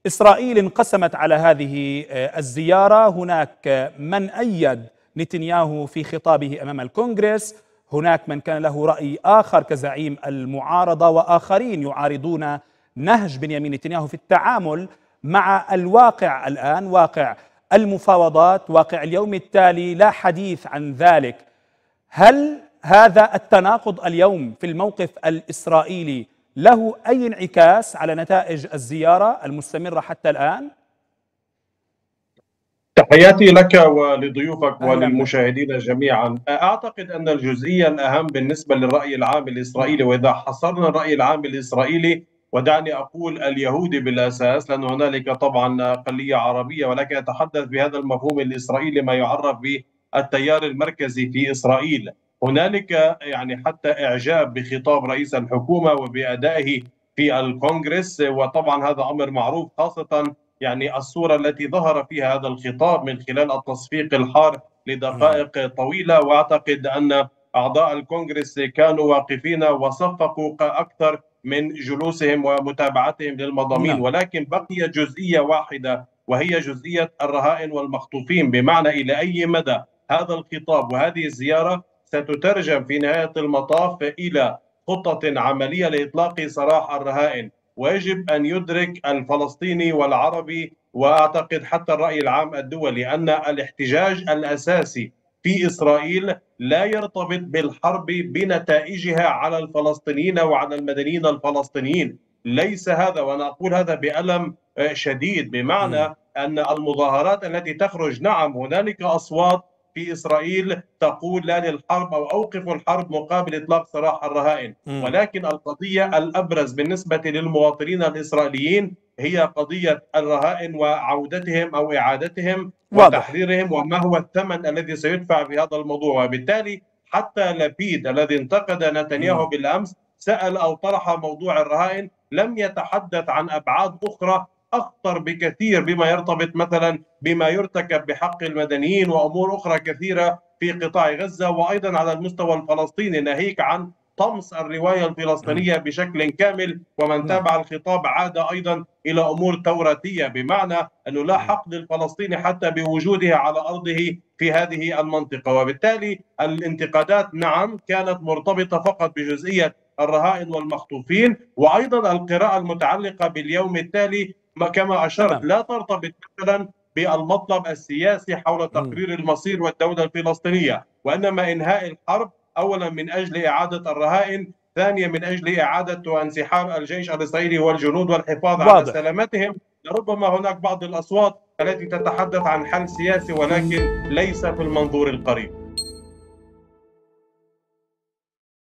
إسرائيل انقسمت على هذه الزيارة. هناك من أيد نتنياهو في خطابه أمام الكونغرس، هناك من كان له رأي آخر كزعيم المعارضة، وآخرين يعارضون نهج بنيامين نتنياهو في التعامل مع الواقع الآن، واقع المفاوضات، واقع اليوم التالي. لا حديث عن ذلك. هل هذا التناقض اليوم في الموقف الإسرائيلي له أي انعكاس على نتائج الزيارة المستمرة حتى الآن؟ تحياتي لك ولضيوفك أهلا بك. وللمشاهدين جميعا. أعتقد أن الجزئية الأهم بالنسبة للرأي العام الإسرائيلي، وإذا حصرنا الرأي العام الإسرائيلي ودعني أقول اليهودي بالأساس، لأن هنالك طبعا أقلية عربية، ولكن أتحدث بهذا المفهوم الإسرائيلي ما يعرف بالتيار المركزي في إسرائيل. هنالك يعني حتى إعجاب بخطاب رئيس الحكومة وبأدائه في الكونغرس، وطبعا هذا أمر معروف، خاصة يعني الصورة التي ظهر فيها هذا الخطاب من خلال التصفيق الحار لدقائق طويلة. وأعتقد أن أعضاء الكونغرس كانوا واقفين وصفقوا أكثر من جلوسهم ومتابعتهم للمضامين. ولكن بقي جزئية واحدة، وهي جزئية الرهائن والمخطوفين، بمعنى إلى أي مدى هذا الخطاب وهذه الزيارة ستترجم في نهاية المطاف إلى خطة عملية لإطلاق سراح الرهائن. ويجب أن يدرك الفلسطيني والعربي، وأعتقد حتى الرأي العام الدولي، أن الاحتجاج الأساسي في إسرائيل لا يرتبط بالحرب بنتائجها على الفلسطينيين وعلى المدنيين الفلسطينيين. ليس هذا، وأنا أقول هذا بألم شديد، بمعنى أن المظاهرات التي تخرج، نعم هنالك أصوات في إسرائيل تقول لا للحرب أو أوقفوا الحرب مقابل إطلاق سراح الرهائن، ولكن القضية الأبرز بالنسبة للمواطنين الإسرائيليين هي قضية الرهائن وعودتهم أو إعادتهم وتحريرهم، وما هو الثمن الذي سيدفع في هذا الموضوع. وبالتالي حتى لبيد الذي انتقد نتنياهو بالأمس سأل أو طرح موضوع الرهائن، لم يتحدث عن أبعاد أخرى أخطر بكثير بما يرتبط مثلا بما يرتكب بحق المدنيين وأمور أخرى كثيرة في قطاع غزة، وأيضا على المستوى الفلسطيني، ناهيك عن طمس الرواية الفلسطينية بشكل كامل. ومن تابع الخطاب عاد أيضا إلى أمور توراتية، بمعنى أنه لا حق للفلسطيني حتى بوجوده على أرضه في هذه المنطقة. وبالتالي الانتقادات نعم كانت مرتبطة فقط بجزئية الرهائن والمخطوفين، وأيضا القراءة المتعلقة باليوم التالي كما أشرت لا ترتبط مثلا بالمطلب السياسي حول تقرير المصير والدولة الفلسطينية، وإنما إنهاء الحرب، أولا من أجل إعادة الرهائن، ثانيا من أجل إعادة وانسحاب الجيش الإسرائيلي والجنود والحفاظ على سلامتهم. لربما هناك بعض الأصوات التي تتحدث عن حل سياسي، ولكن ليس في المنظور القريب.